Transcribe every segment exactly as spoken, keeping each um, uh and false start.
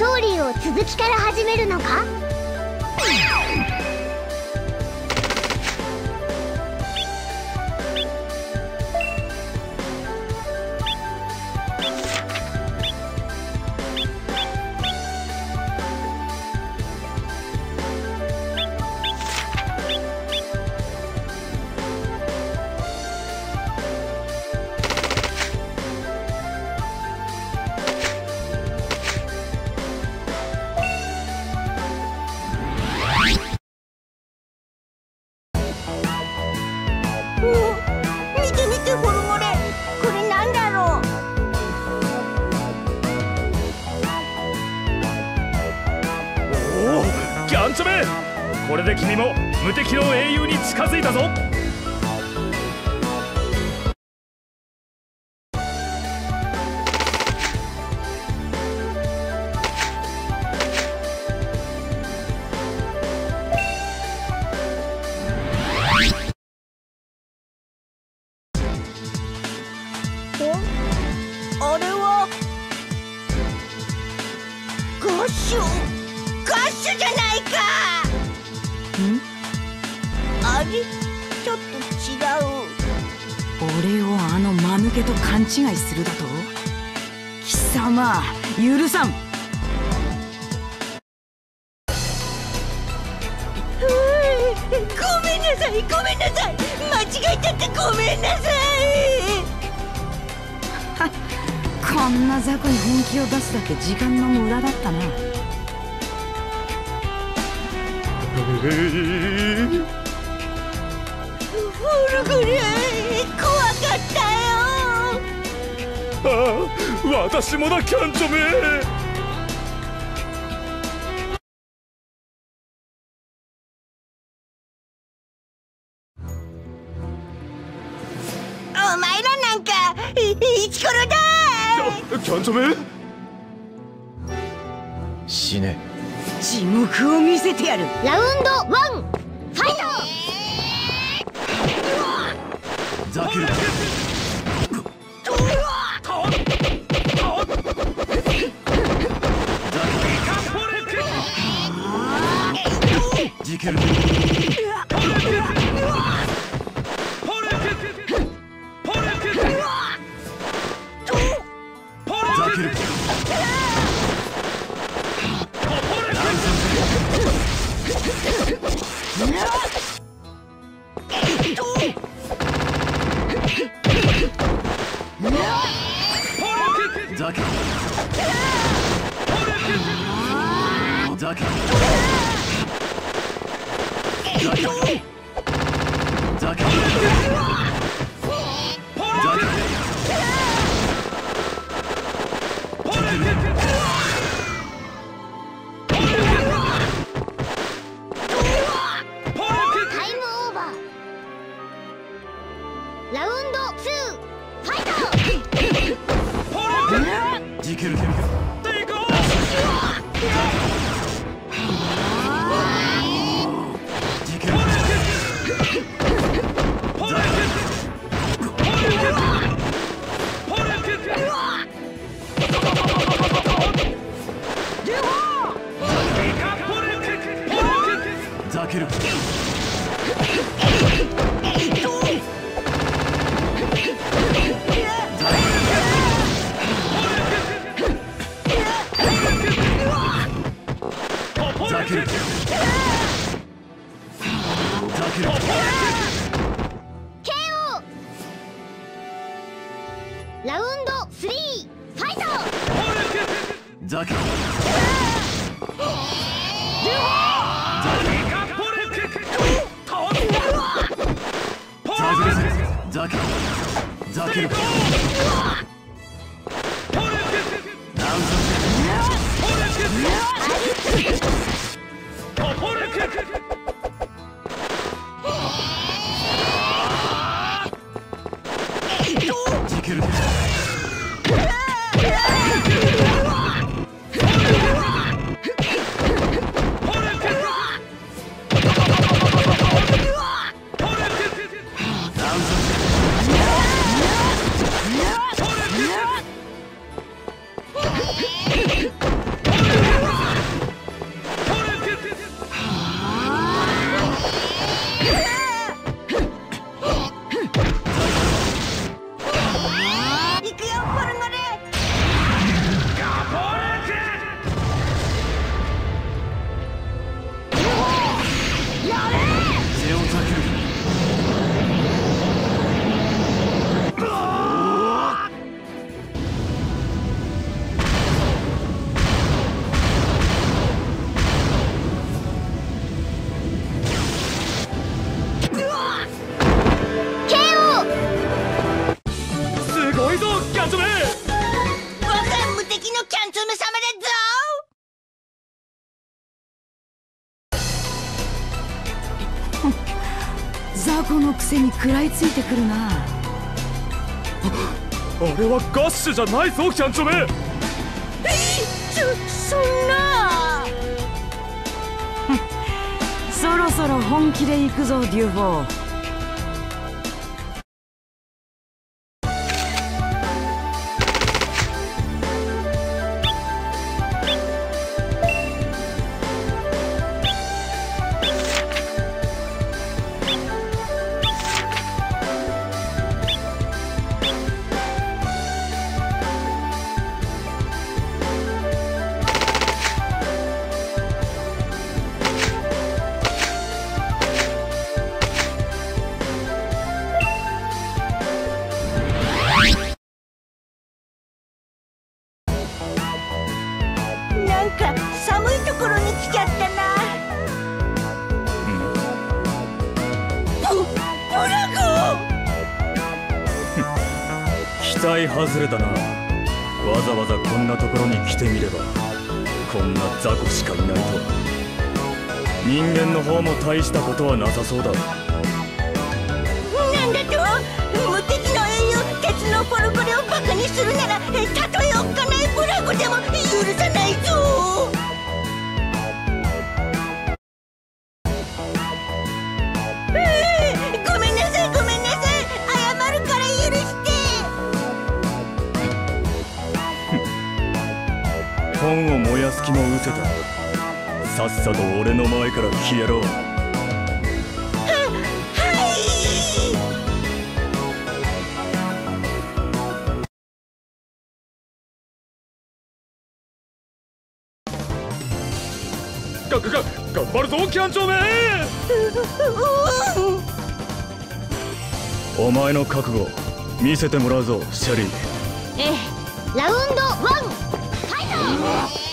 トーリーを続きから始めるのか？ これで君も無敵の英雄に近づいたぞ。 あれはガッシュガッシュじゃないか。あれちょっと違う。 俺をあの間抜けと勘違いするだと？貴様許さん。 ごめんなさいごめんなさい、間違えちゃってごめんなさい。 こんな雑魚に本気を出すだけ時間の無駄だったな。 フルグレ怖かったよ。 ああ、私もだキャンチョメ。 お前らなんかイチコロだ。 キャンチョメ死ね。 地獄を見せてやる。 ラウンドワンファイト。 ザクルジケルザクルザケザケザケザケタイムオーバー。ラウンドツーファイト。 ジケルザケルザケルケーオー。ラウンドスリーファイト。 ザケルザケルザケルジケルザぞキャンチョメ。 我が無敵のキャンツメ様だぞ。 雑魚のくせに食らいついてくるな。 あれはガッシュじゃないぞキャンチョメ。 そそんな。 そろそろ本気で行くぞデューフォー。 なんか寒いところに来ちゃったな。ブブラゴ期待外れだな。わざわざこんなところに来てみればこんな雑魚しかいないと。人間の方も大したことはなさそうだ。 なんだと。無敵の英雄鉄のポルコレをバカにするならたとえおっかないブラゴでも許さないぞ。えー、ごめんなさいごめんなさい。謝るから許して。 本を燃やす気も失せた。さっさと俺の前から消えろ。ががが頑張るぞキャンチョメ。お前の覚悟見せてもらうぞシャリー。 ええ。ラウンドワンファイト。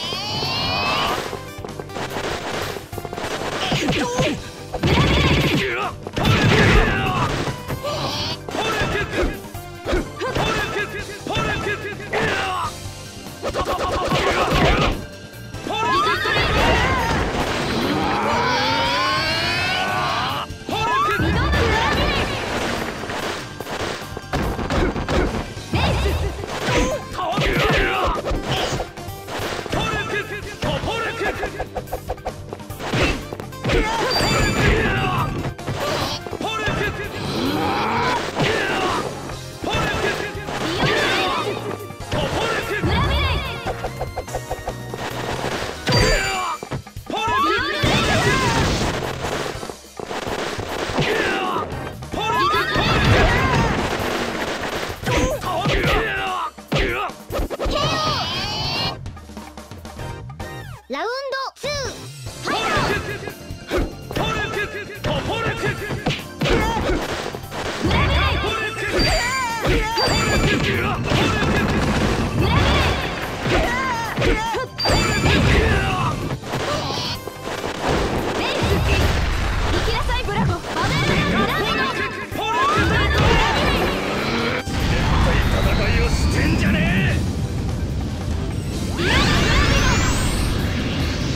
ラウンドツーファイト。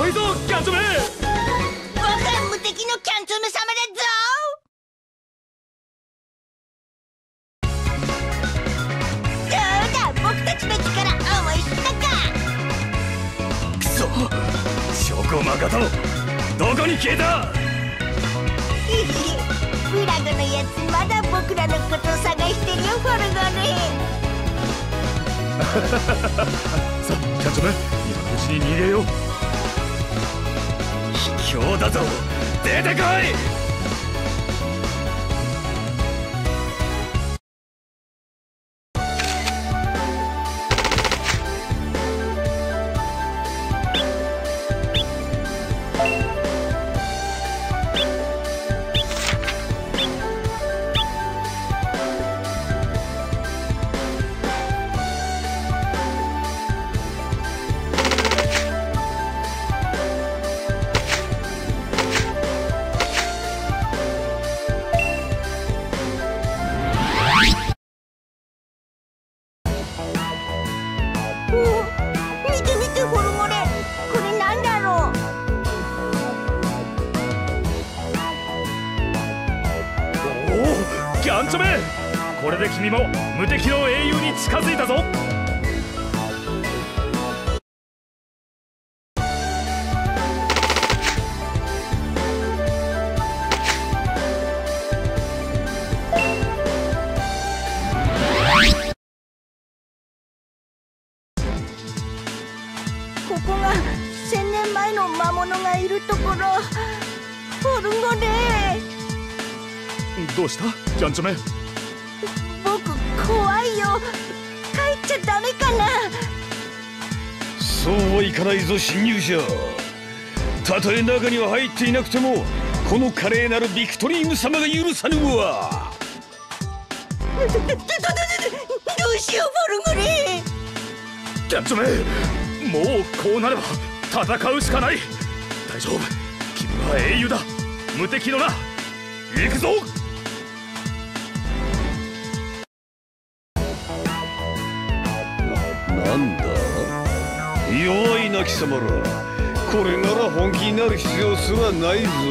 いぞキャンチョメ。 僕は無敵のキャンチョメ様だぞ。どうだ、僕たちの力思い知ったか。 くそ、チョコマカトどこに消えた。 ブラグのやつまだ僕らのことを探してるよ、フォルゴレ。 さあキャンチョメ、今のうちに逃げよう。卑怯だぞ、出てこい。 見て見て、フォルゴレ、これなんだろう。 おお、キャンチョメ、これで君も無敵の英雄に近づいたぞ。 ここが千年前の魔物がいるところ。フォルゴレ、 どうしたキャンチョメ。 僕怖いよ。帰っちゃダメかな。 そうはいかないぞ侵入者。たとえ中には入っていなくてもこの華麗なるビクトリーム様が許さぬわ。 どどどどどどうしよう、フォルゴレ。 キャンチョメ、もうこうなれば戦うしかない。大丈夫、君は英雄だ。無敵のな、行くぞ。 なんだ、弱いな貴様ら。これなら本気になる必要すらないぞ。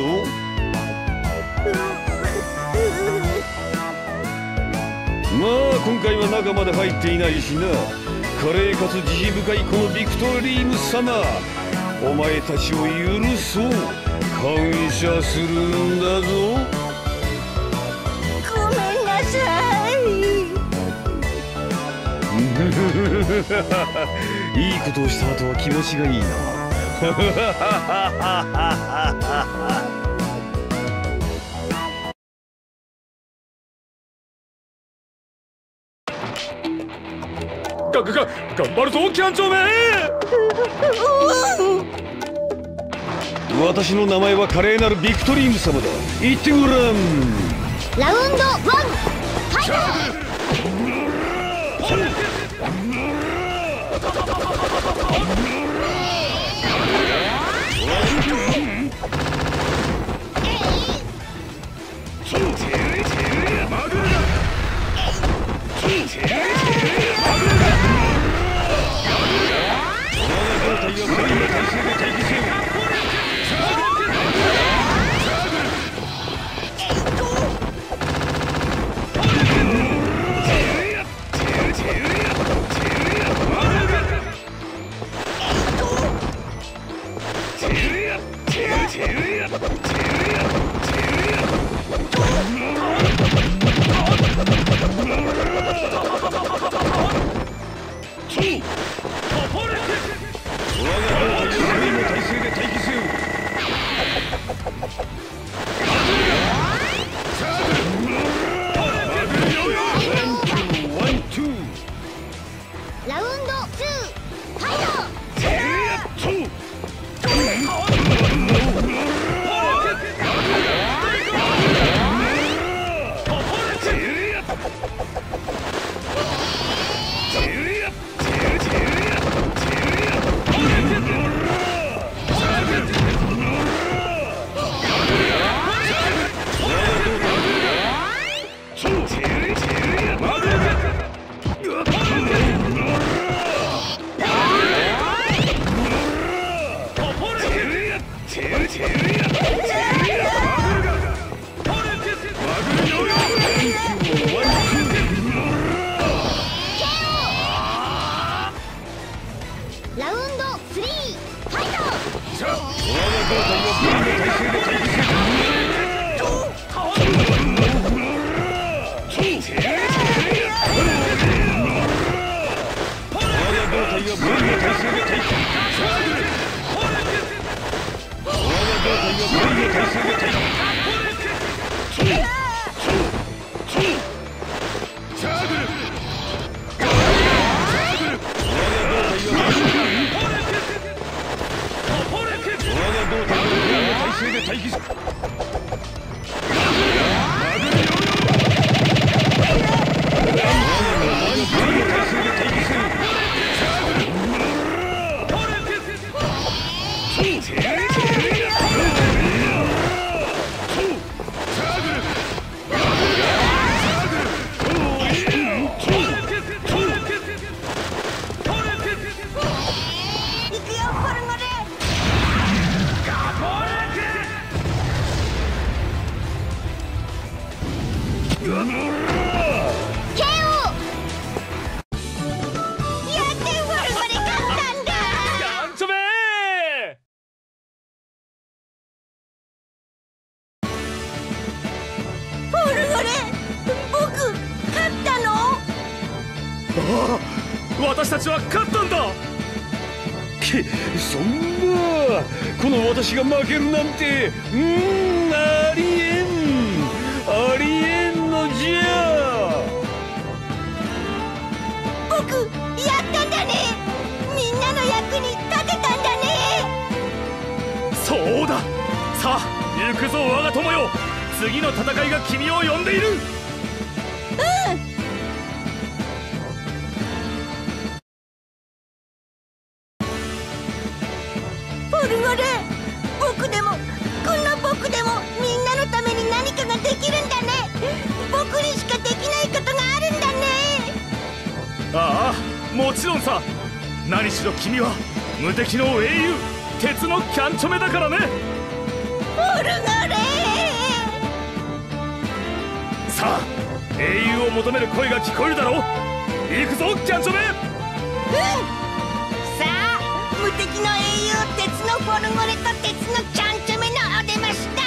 まあ今回は中まで入っていないしな。華麗かつ慈悲深いこのビクトリーム様、お前たちを許そう。感謝するんだぞ。 ごめんなさい。 いいことをした後は気持ちがいいな。 ががが頑張るぞキャンチョメ。 私の名前は華麗なるビクトリーム様だ。言ってごらん。 ラウンドワンファイト。ラウンドツーファイト。 私たちは勝ったんだ。 け、そんなこの私が負けるなんて、うーん、ありえんありえんのじゃ。 僕やったんだね。みんなの役に立てたんだね。 そうだ。さあ行くぞ我が友よ。次の戦いが君を呼んでいる。 ポルゴレ、僕でもこんな僕でもみんなのために何かができるんだね。僕にしかできないことがあるんだね。 ああ、もちろんさ。何しろ君は無敵の英雄、鉄のキャンチョメだからね。 ポルゴレ、 さあ英雄を求める声が聞こえるだろう。行くぞキャンチョメ。 うん。さあ無敵の英雄、鉄のポルゴレと鉄のキャンチョメのお出ましだ。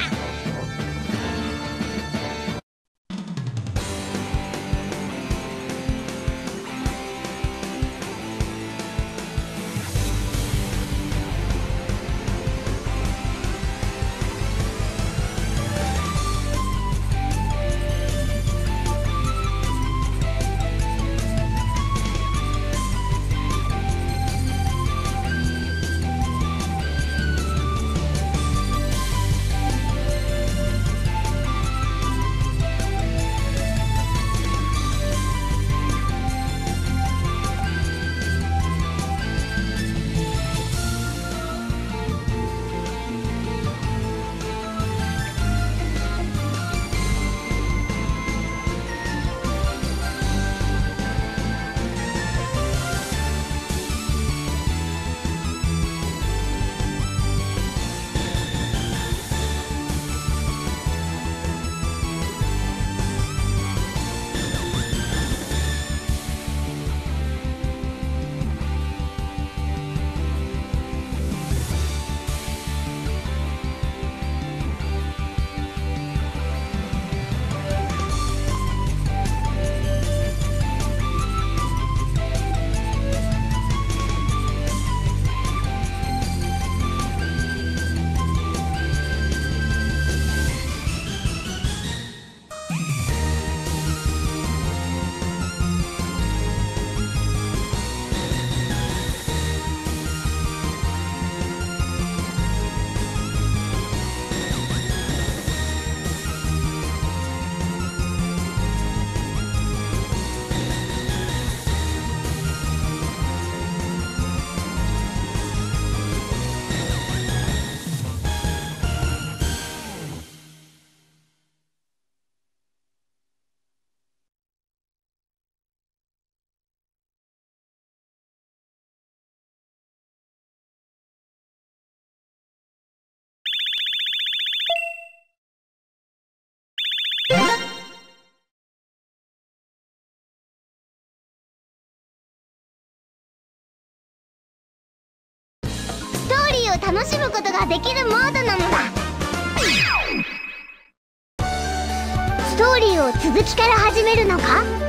ストーリーを楽しむことができるモードなのだ。ストーリーを続きから始めるのか、